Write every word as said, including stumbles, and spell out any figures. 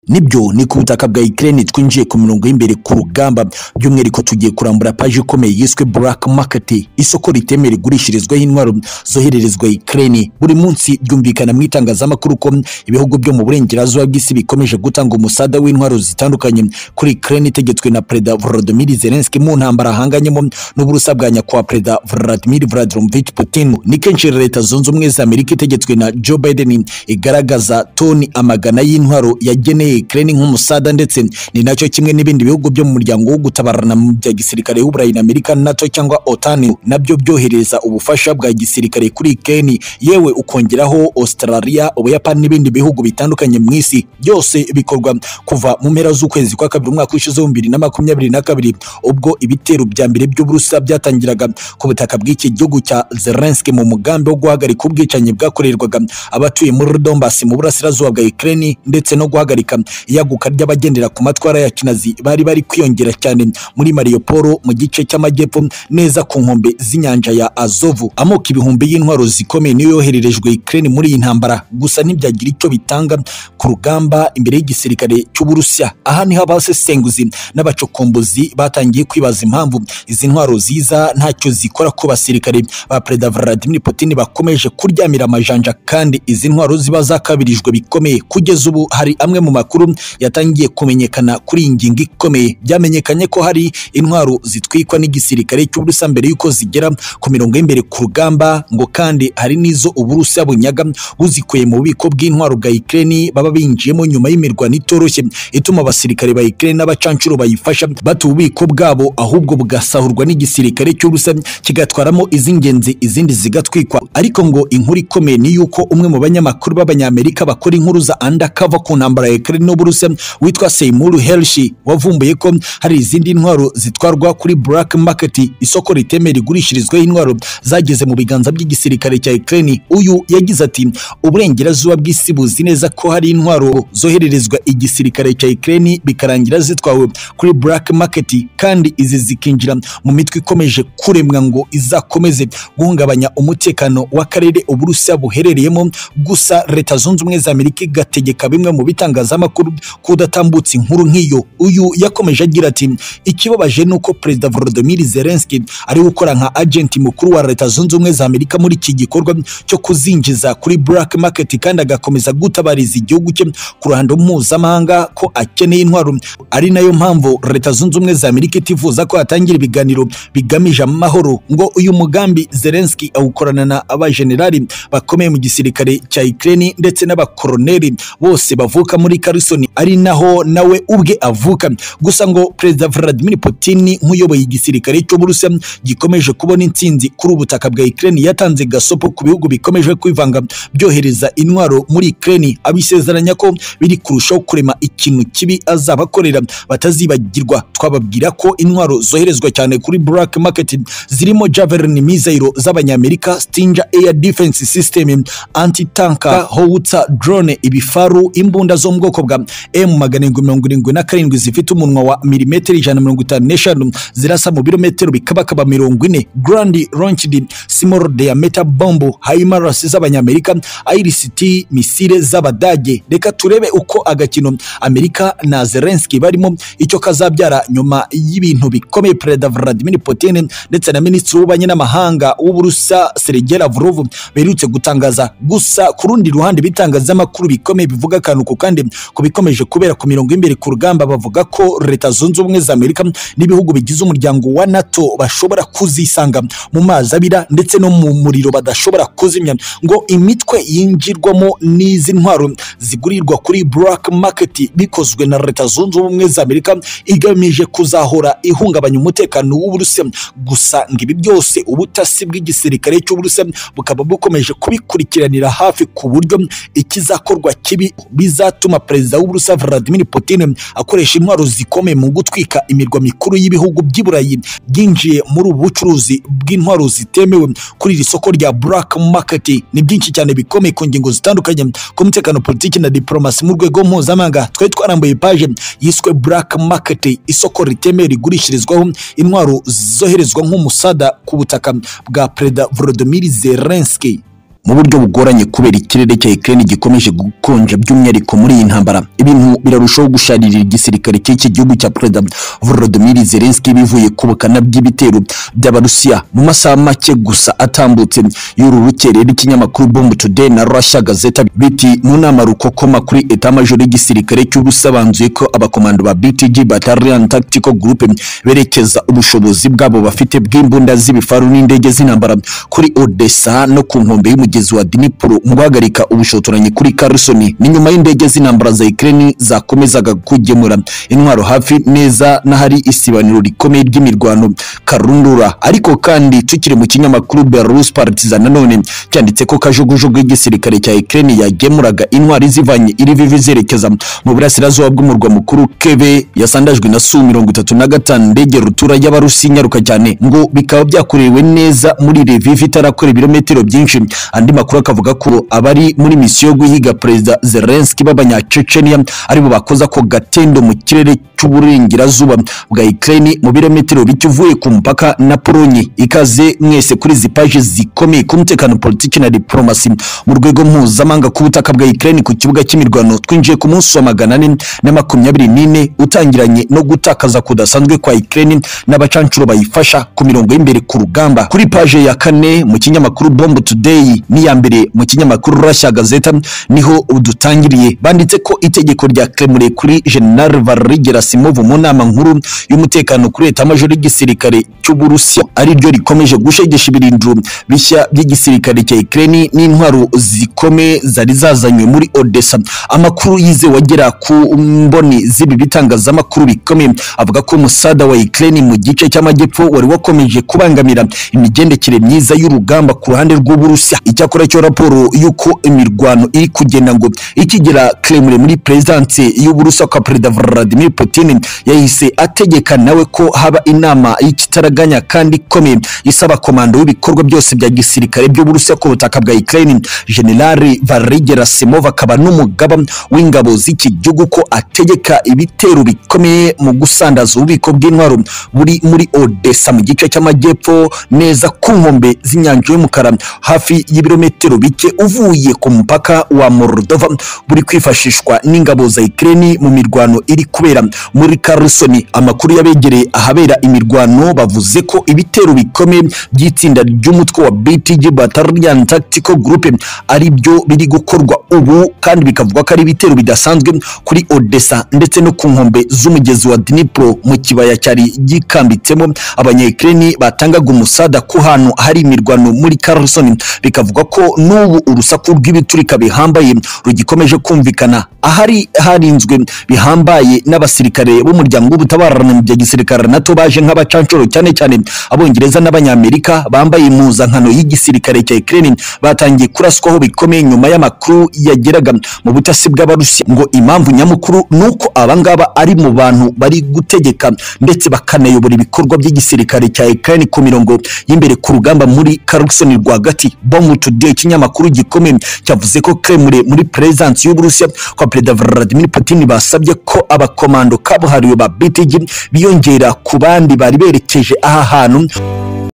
Nibyo ni ku butaka bwa Ukraine twinjiye ku mirongo y'imbere ku rugamba by'umwihariko tugiye kurambura page ikomeye yiswe Black Market, isoko ritemera igurishirizwaho intwaro zohererezwa Ukraine. Buri munsi byumvikana mu itangazamakuru ko ibihugu byo mu burengerazuba bw'isi bikomeje gutanga umusada w'intwaro zitandukanye kuri Ukraine itegetswe na Perezida Volodymyr Zelensky mu ntambara hanganyemo n'Uburusiya bwa nyakubahwa Perezida Vladimir Vladimirovich Putin. Ni kenshi Leta Zunze Ubumwe za Amerika itegetswe na Joe Biden igaragaza toni amagana y'intwaro yageneye Ukraine nk'umusada, ndetse ni nacyo kimwe n'ibindi bihugu byo mu muryango wo gutabarana mu bya gisirikare w'Uburayi na Amerika NATO cyangwa OTAN nabyo byohereza ubufasha bwa gisirikare kuri Ukraine, yewe ukongeraho Australia, Ubuyapani n'ibindi bihugu bitandukanye mu isi. Byose bikorwa kuva mu mpera z'ukwezi kwa kabiri umwaka ushize wa bibiri na makumyabiri na kabiri ubwo ibitero bya mbere by'Uburusiya byatangiraga ku butaka bw'iki gihugu cya Zelensky mu mugambi wo guhagarika ubwicanyi bwakorerwaga abatuye muri Donbass mu burasirazuba bwa Ukraine, ndetse no guhagarika iyaguka ry'abagendera ku matwara ya kinazi bari bari kwiyongera cyane muri Mariupol mu gice cy'amajyepfo neza ku nkombe z'inyanja ya Azovu. Amoko ibihumbi y'intwaro zikomeye niyo yohererejwe Ukraine muri iyi ntambara, gusa ntibyagira icyo bitanga ku rugamba imbere y'igisirikare cy'Uburusiya. Aha ni abasesenguzi n'abacokombozi batangiye kwibaza impamvu izi ntwaro ziza ntacyo zikora ku basirikare ba Perezida Vladimir Putin bakomeje kuryamira amajanja, kandi izi ntwaro ziba zakabirijwe bikomeye. Kugeza ubu hari amwe mu makuru yatangiye kumenyekana kuri ingingo ikomeye. Byamenyekanye ko hari intwaro zitwikwa n'igisirikare cy'Uburusiya mbere yuko zigera ku mirongo y'imbere ku rugamba, ngo kandi hari nizo Uburusiya bunyaga buzikuye mu bubiko bw'intwaro bwa Ukraine baba binjiyemo nyuma y'imirwano itoroshye ituma abasirikare ba Ukraine n'abacancuro bayifasha bata ububiko bwabo, ahubwo bugasahurwa n'igisirikare cy'Uburusiya kigatwaramo iz'ingenzi izindi zigatwikwa. Ariko ngo inkuru ikomeye ni yuko umwe mu banyamakuru b'Abanyamerika bakora inkuru za undercover ku ntambara ya Ukraine n'Uburusiya witwa Seymour Hershey wavumbuye ko hari izindi ntwaro zitwarwa kuri Black Market, isoko ritemera igurishirizwaho intwaro zageze mu biganza by'igisirikare cya Ukraine. Uyu yagize ati uburengerazuba bw'isi buzi neza ko hari intwaro zohererezwa igisirikare cya Ukraine bikarangira zitwawe kuri Black Market, kandi izi zikinjira mu mitwe ikomeje kuremwa ngo izakomeze guhungabanya umutekano w'akarere Uburusiya buherereyemo. Gusa Leta Zunze Ubumwe za Amerika igategeka bimwe mu bitangazamakuru kudatambutsa inkuru nk'iyo. Uyu yakomeje agira ati ikibabaje nuko Perezida Volodymyr Zelensky ari gukora nka agent mukuru wa Leta Zunze Ubumwe za Amerika muri iki gikorwa cyo kuzinjiza kuri Black Market, kandi agakomeza gutabariza igihugu cye ku ruhando mpuzamahanga ko akeneye intwaro. Ari nayo mpamvu Leta Zunze Ubumwe za Amerika itifuza ko hatangira ibiganiro bigamije amahoro. Ngo uyu mugambi Zelensky awukorana na abajenerali bakomeye mu gisirikare cya Ukraine ndetse n'abakoloneli bose bavuka muri Kherson, ari naho nawe ubwe avuka. Gusa ngo Perezida Vladimir Putin nk'uyoboye igisirikare cy'Uburusiya gikomeje kubona intsinzi kuri ubutaka bwa Ukraine yatanze gasopo ku bihugu bikomeje kwivanga byohereza intwaro muri Ukraine, abisezeranya ko biri kurushaho kurema ikintu kibi azabakorera batazibagirwa. Twababwira ko intwaro zoherezwa cyane kuri Black Market zirimo Javelin missile z'Abanyamerika, Stinger Air Defense System, anti-tanker, howitzer, drone, ibifaru, imbunda zo mu bwoko bwa M magana arindwi mirongo irindwi na karindwi zifite umunwa wa milimetero ijana na mirongo itanu n'eshanu zirasa mu birometero bikabakaba mirongo ine, Grand Launched Small Diameter Bomb, HIMARS z'Abanyamerika, I R C T misile z'Abadage. Reka turebe uko agakino Amerika na Zelensky barimo icyo kazabyara nyuma y'ibintu bikomeye Perezida Vladimir Putin ndetse na Minisitiri w'Ububanyi n'Amahanga w'Uburusiya Sergei Lavrov berutse gutangaza. Gusa ku rundi ruhande bitangazamakuru bikomeye bivuga akantu ku kandi ku bikomeje kubera ku mirongo y'imbere ku rugamba, bavuga ko Leta Zunze Ubumwe za Amerika n'ibihugu bigize umuryango wa NATO bashobora kuzisanga mu mazi abira ndetse no mu muriro badashobora kuzimya. Ngo imitwe yinjirwamo n'izi ntwaro zigurirwa kuri Black Market bikozwe na Leta Zunze Ubumwe za Amerika igamije kuzahora ihungabanya umutekano w'Uburusiya. Gusa ngibi byose ubutasi bw'igisirikare cy'Uburusiya bukaba bukomeje kubikurikiranira hafi ku buryo ikizakorwa kibi bizatuma Perezida w'Uburusiya Vladimir Putin akoresha intwaro zikomeye mu gutwika imirwa mikuru y'ibihugu by'Iburayi byinjiye muri ubu bucuruzi bw'intwaro zitemewe kuri iri soko rya Black Market. Ni byinshi cyane bikomeye ku ngingo zitandukanye ku mutekano, politiki na diplomasi mu rwego mpuzamahanga. Twari twarambuye page yiswe Black Market, isoko ritemera rigurishirizwaho intwaro zoherezwa nk'umusada ku butaka bwa Perezida Volodymyr Zelensky. mu buryo bugoranye kubera ikirere cya Ukraine gikomeje gukonja by'umwihariko muri iyi ntambara. Ibintu birarushaho gusharirira igisirikare cy'iki gihugu cya President Volodymyr Zelensky bivuye ku bukana bw'ibitero by'Abarusiya mu masaha make gusa atambutse y'uru rukerera. Ikinyamakuru Bomb Today na Russia Gazeta biti mu nama rukokoma kuri etat-major y'igisirikare cy'ubusabanzuye ko abakomando ba B T G Battalion Tactical Group berekeza ubushobozi bwabo bafite bw'imbunda z'ibifaru n'indege z'intambara kuri Odessa no ku nkombe y'umugezi wa Dnipro mu guhagarika ubushotoranyi kuri Kherson. Ni nyuma y'indege z'intambara za Ukraine zakomezaga kugemura intwaro hafi neza n'ahari isibaniro rikomeye ry'imirwano karundura. Ariko kandi tukiri mu kinyamakuru Belarus Partizan nanone cyanditse ko kajugujugu y'igisirikare cya Ukraine yagemuraga intwari zivanye iri vivi zerekeza mu burasirazuba bw'umurwa mukuru Kiev yasandajwe na Su mirongo itatu na gatanu ndege rutura y'Abarusi nyaruka cyane ngo bikaba byakorewe neza muri Lviv itarakora ibirometero byinshi. Andi makuru akavuga ko abari muri misiyo yo guhiga President Zelensky b'abanyacecenia aribo bakoza ko gatendo mu kirere cy'uburengerazuba bwa Ukraine mu birometero bikivuye ku mpaka na Polonye. Ikaze mwese kuri izi page zikomeye ku mutekano, politiki na diplomasi mu rwego mpuzamahanga ku butaka bwa Ukraine ku kibuga cy'imirwano. Twinjiye ku munsi wa magana ane na makumyabiri n'ine utangiranye no gutakaza kudasanzwe kwa Ukraine n'abacancuro bayifasha ku mirongo y'imbere ku rugamba. Kuri page ya kane mu kinyamakuru Bomb Today ni ya mbere mu kinyamakuru Russia Gazeta niho udutangiriye. Banditse ko itegeko rya Kremlin kuri General Valery Gerasimov mu nama nkuru y'umutekano kuri etat-major y'igisirikare cy'Uburusiya ari ryo rikomeje gushegesha ibirindiro bishya by'igisirikare cya Ukraine n'intwaro zikome zari zazanywe muri Odessa. Amakuru yize wagera ku mboni z'ibi bitangazamakuru bikomeye avuga ko umusada wa Ukraine mu gice cy'amajyepfo wari wakomeje kubangamira imigendekere myiza y'urugamba ku ruhande rw'Uburusiya. Icyakora cyo raporo yuko imirwano iri kugenda ngo ikigera Kremlin muri presidence y'Uburusiya kwa President Vladimir Putin yahise ategeka nawe ko haba inama y'ikitaraganya kandi ikomeye isaba komando w'ibikorwa byose bya gisirikare by'Uburusiya ku butaka bwa Ukraine. General Valery Gerasimov akaba n'umugaba w'ingabo z'iki gihugu ko ategeka ibitero bikomeye mu gusandaza ububiko bw'intwaro buri muri Odessa mu gice cy'amajyepfo neza ku nkombe z'inyanja y'umukara hafi y'ibirometero bike uvuye ku mpaka wa Moldova buri kwifashishwa n'ingabo za Ukraine mu mirwano iri kubera muri Kherson. Amakuru yabegereye ahabera imirwano bavuze ko ibitero bikomeye by'itsinda ry'umutwe wa B T G Battalion Tactical Group ari byo biri gukorwa ubu kandi bikavuga ko ari ibitero bidasanzwe kuri Odessa ndetse no ku nkombe z'umugezi wa Dnipro mu kibaya cyari gikambitsemo abanya-Ukraine batangaga umusada ku hantu hari imirwano muri Kherson. Bikavuga ko n'ubu urusaku rw'ibiturika bihambaye rugikomeje kumvikana ahari harinzwe bihambaye n'abasirikare b'umuryango w'ubutabarana mu bya gisirikare NATO baje nk'abacancuro cyane cyane abongereza n'abanyamerika bambaye impuzankano y'igisirikare cya Ukraine batangiye kuraswaho bikomeye nyuma y'amakuru yageraga mu butasi bw'Abarusiya ngo impamvu nyamukuru nuko abangaba ari mu bantu bari gutegeka ndetse bakanayobora ibikorwa by'igisirikare cya Ukraine ku mirongo y'imbere ku rugamba muri Kherson rwagati. Bomb Today ikinyamakuru gikomeye cyavuze ko Kremlin muri presence y'Uburusiya kwa President Vladimir Putin basabye ko abakomando kabuhariwe ba B T G biyongera ku bandi bari berekeje aha hantu.